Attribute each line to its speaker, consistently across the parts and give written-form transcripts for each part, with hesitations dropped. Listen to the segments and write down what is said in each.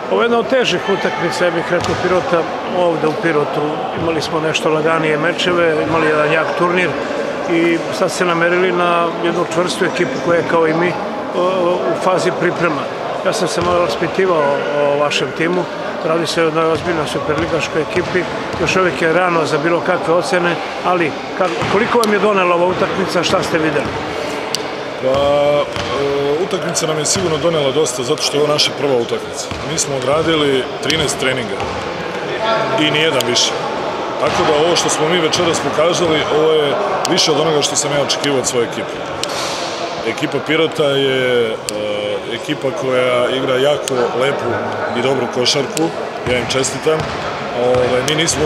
Speaker 1: Ovo je jedna od težih utakmica, ja bih rekao, Pirota ovde u Pirotu. Imali smo nešto laganije mečeve, imali jedan jak turnir i sad se namerili na jednu čvrstu ekipu koja je kao i mi u fazi priprema. Ja sam se malo raspitivao o vašem timu, radi se o jednoj ozbiljnoj superligaškoj ekipi, još uvijek je rano za bilo kakve ocene, ali koliko vam je donela ova utakmica, šta ste videli?
Speaker 2: Pa, utakmica nam je sigurno donela dosta, zato što je ovo naša prva utakmica. Mi smo odradili 13 treninga i nijedan više. Tako da ovo što smo mi večeras pokazali, ovo je više od onoga što sam ja očekivao od svoje ekipe. Ekipa Pirota je ekipa koja igra jako lepu i dobru košarku, ja im čestitam. Mi nismo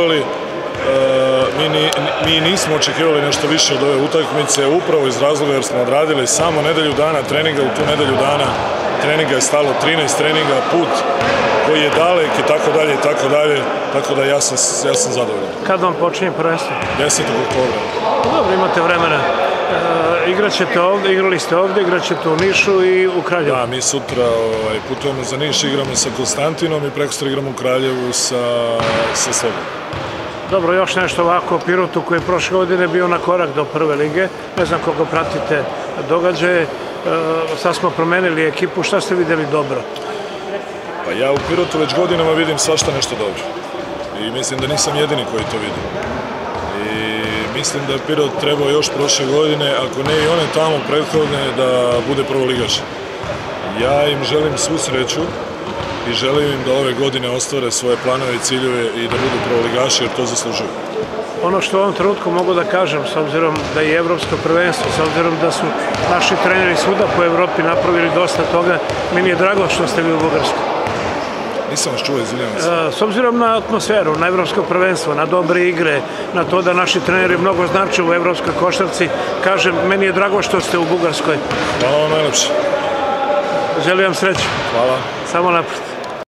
Speaker 2: očekivali nešto više od ove utakmice, upravo iz razloga jer smo odradili samo nedelju dana treninga, u tu nedelju dana treninga je stalo 13 treninga, put koji je dalek i tako dalje, tako da ja sam zadovoljan.
Speaker 1: Kad vam počinje prvenstvo?
Speaker 2: 10. oktobra.
Speaker 1: Dobro, imate vremena. Igrali ste ovde, igraćete u Nišu i u Kraljevu.
Speaker 2: Da, mi sutra putujemo za Niš, igramo sa Konstantinom i prekosutra igramo u Kraljevu sa Slobom.
Speaker 1: Dobro, još nešto ovako o Pirotu koji je prošle godine bio na korak do prve lige. Ne znam koliko pratite događaje. Sad smo promenili ekipu. Šta ste videli dobro?
Speaker 2: Pa ja u Pirotu već godinama vidim svašta nešto dobro. I mislim da nisam jedini koji to vidi. I mislim da je Pirot trebao još prošle godine, ako ne i one tamo prethodne, da bude prvoligaš. Ja im želim svu sreću i želim im da ove godine ostvare svoje planove i ciljeve i da budu prvoligaši jer to zaslužuju.
Speaker 1: Ono što u ovom trenutku mogu da kažem, s obzirom da je evropsko prvenstvo, s obzirom da su naši treneri svuda po Evropi napravili dosta toga, meni je drago što ste vi u Bugarskoj.
Speaker 2: Nisam vas čuo, izvinjavam se.
Speaker 1: S obzirom na atmosferu, na evropsko prvenstvo, na dobre igre, na to da naši treneri mnogo znače u evropskoj košarci, kažem, meni je drago što ste u Bugarskoj.
Speaker 2: Hvala vam najlepše.
Speaker 1: Želim vam sreću.
Speaker 2: Hvala.
Speaker 1: Samo napred.